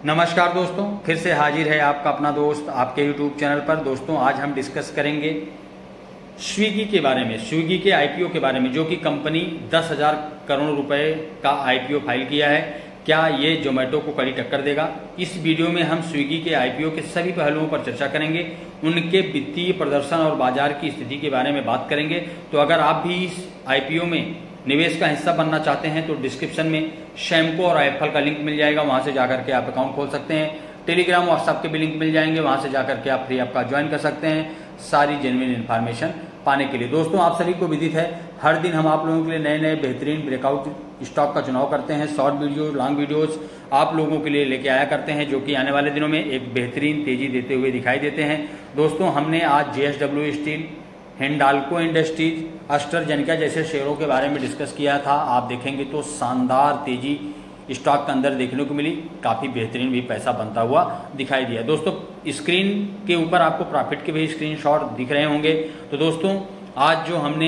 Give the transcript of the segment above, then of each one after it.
नमस्कार दोस्तों, फिर से हाजिर है आपका अपना दोस्त आपके YouTube चैनल पर। दोस्तों आज हम डिस्कस करेंगे स्विगी के बारे में, स्विगी के IPO के बारे में, जो कि कंपनी 10,000 करोड़ रुपए का IPO फाइल किया है। क्या ये जोमेटो को कड़ी टक्कर देगा? इस वीडियो में हम स्विगी के IPO के सभी पहलुओं पर चर्चा करेंगे, उनके वित्तीय प्रदर्शन और बाजार की स्थिति के बारे में बात करेंगे। तो अगर आप भी इस IPO में निवेश का हिस्सा बनना चाहते हैं तो डिस्क्रिप्शन में सैमको और IIFL का लिंक मिल जाएगा, वहां से जाकर के आप अकाउंट खोल सकते हैं। टेलीग्राम व्हाट्सएप के भी लिंक मिल जाएंगे, वहां से जाकर के आप फ्री आपका ज्वाइन कर सकते हैं सारी जेन्युइन इन्फॉर्मेशन पाने के लिए। दोस्तों आप सभी को विदित है, हर दिन हम आप लोगों के लिए नए नए बेहतरीन ब्रेकआउट स्टॉक का चुनाव करते हैं। शॉर्ट वीडियो, लॉन्ग वीडियोस आप लोगों के लिए लेके आया करते हैं, जो कि आने वाले दिनों में एक बेहतरीन तेजी देते हुए दिखाई देते हैं। दोस्तों हमने आज JSW स्टील, हिंडाल्को इंडस्ट्रीज, 𝓑𝓲𝓰 जैसे शेयरों के बारे में डिस्कस किया था। आप देखेंगे तो शानदार तेजी स्टॉक के अंदर देखने को मिली, काफ़ी बेहतरीन भी पैसा बनता हुआ दिखाई दिया। दोस्तों स्क्रीन के ऊपर आपको प्रॉफिट के भी स्क्रीनशॉट दिख रहे होंगे। तो दोस्तों आज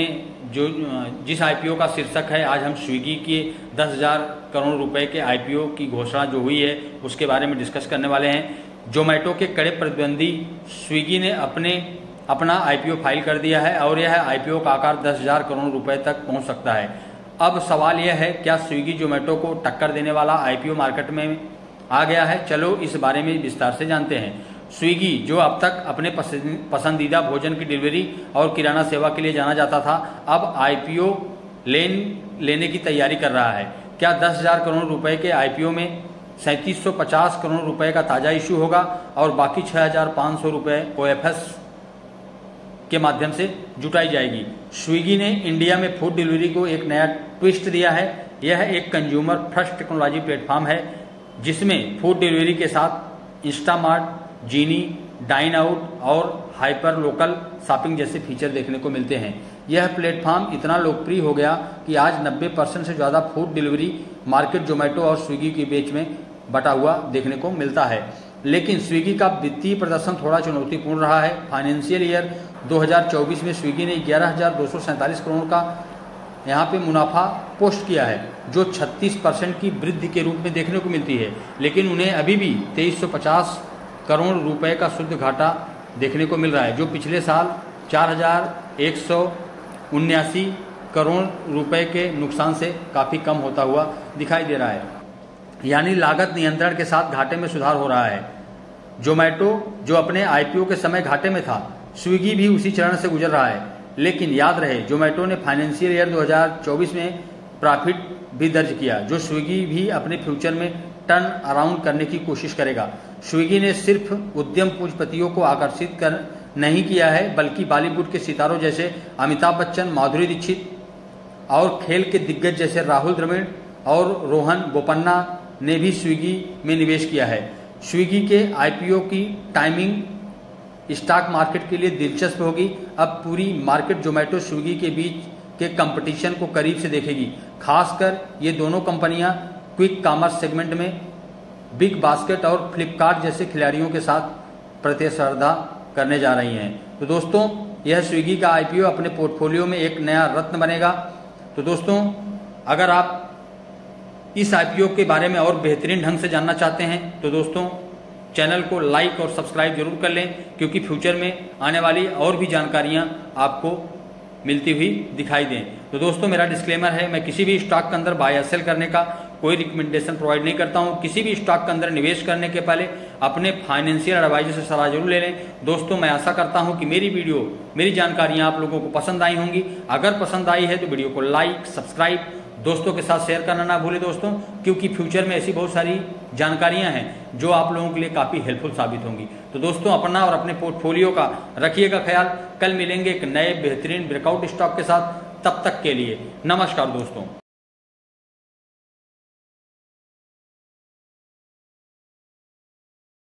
जिस IPO का शीर्षक है, आज हम स्विगी के 10,000 करोड़ रुपए के IPO की घोषणा जो हुई है उसके बारे में डिस्कस करने वाले हैं। जोमेटो के कड़े प्रतिद्वंदी स्विगी ने अपना IPO फाइल कर दिया है और यह IPO का आकार 10,000 करोड़ रुपए तक पहुंच सकता है। अब सवाल यह है, क्या स्विगी जोमेटो को टक्कर देने वाला IPO मार्केट में आ गया है? चलो इस बारे में विस्तार से जानते हैं। स्विगी, जो अब तक अपने पसंदीदा भोजन की डिलीवरी और किराना सेवा के लिए जाना जाता था, अब IPO लेने की तैयारी कर रहा है। क्या 10,000 करोड़ रुपए के IPO में 3,750 करोड़ रुपए का ताजा इश्यू होगा और बाकी 6,500 रुपए OFS के माध्यम से जुटाई जाएगी? स्विगी ने इंडिया में फूड डिलीवरी को एक नया ट्विस्ट दिया है। यह एक कंज्यूमर फर्स्ट टेक्नोलॉजी प्लेटफॉर्म है जिसमें फूड डिलीवरी के साथ इंस्टामार्ट, जीनी, डाइन आउट और हाइपर लोकल शॉपिंग जैसे फीचर देखने को मिलते हैं। यह प्लेटफॉर्म इतना लोकप्रिय हो गया कि आज 90% से ज़्यादा फूड डिलीवरी मार्केट जोमेटो और स्विगी के बीच में बटा हुआ देखने को मिलता है। लेकिन स्विगी का वित्तीय प्रदर्शन थोड़ा चुनौतीपूर्ण रहा है। फाइनेंशियल ईयर 2024 में स्विगी ने 11,247 करोड़ का यहाँ पे मुनाफा पोस्ट किया है, जो 36% की वृद्धि के रूप में देखने को मिलती है। लेकिन उन्हें अभी भी 2,350 करोड़ रुपए का शुद्ध घाटा देखने को मिल रहा है, जो पिछले साल 4,179 करोड़ रुपए के नुकसान से काफ़ी कम होता हुआ दिखाई दे रहा है। यानी लागत नियंत्रण के साथ घाटे में सुधार हो रहा है। जोमेटो जो अपने IPO के समय घाटे में था, स्विगी भी उसी चरण से गुजर रहा है। लेकिन याद रहे, जोमेटो ने फाइनेंशियल ईयर 2024 में प्रॉफिट भी दर्ज किया, जो स्विगी भी अपने फ्यूचर में टर्न अराउंड करने की कोशिश करेगा। स्विगी ने सिर्फ उद्यम पूंजीपतियों को आकर्षित कर नहीं किया है, बल्कि बॉलीवुड के सितारों जैसे अमिताभ बच्चन, माधुरी दीक्षित और खेल के दिग्गज जैसे राहुल द्रविड़ और रोहन बोपन्ना ने भी स्विगी में निवेश किया है। स्विगी के IPO की टाइमिंग स्टॉक मार्केट के लिए दिलचस्प होगी। अब पूरी मार्केट जोमेटो स्विगी के बीच के कंपटीशन को करीब से देखेगी। खासकर ये दोनों कंपनियां क्विक कॉमर्स सेगमेंट में बिग बास्केट और फ्लिपकार्ट जैसे खिलाड़ियों के साथ प्रतिस्पर्धा करने जा रही हैं। तो दोस्तों यह स्विगी का IPO अपने पोर्टफोलियो में एक नया रत्न बनेगा। तो दोस्तों अगर आप इस IPO के बारे में और बेहतरीन ढंग से जानना चाहते हैं तो दोस्तों चैनल को लाइक और सब्सक्राइब जरूर कर लें, क्योंकि फ्यूचर में आने वाली और भी जानकारियां आपको मिलती हुई दिखाई दें। तो दोस्तों मेरा डिस्क्लेमर है, मैं किसी भी स्टॉक के अंदर बाय या सेल करने का कोई रिकमेंडेशन प्रोवाइड नहीं करता हूं। किसी भी स्टॉक के अंदर निवेश करने के पहले अपने फाइनेंशियल एडवाइजर से सलाह जरूर ले लें। दोस्तों मैं आशा करता हूं कि मेरी जानकारियां आप लोगों को पसंद आई होंगी। अगर पसंद आई है तो वीडियो को लाइक, सब्सक्राइब, दोस्तों के साथ शेयर करना ना भूलें दोस्तों, क्योंकि फ्यूचर में ऐसी बहुत सारी जानकारियां हैं जो आप लोगों के लिए काफ़ी हेल्पफुल साबित होंगी। तो दोस्तों अपना और अपने पोर्टफोलियो का रखिएगा ख्याल। कल मिलेंगे एक नए बेहतरीन ब्रेकआउट स्टॉक के साथ। तब तक के लिए नमस्कार दोस्तों।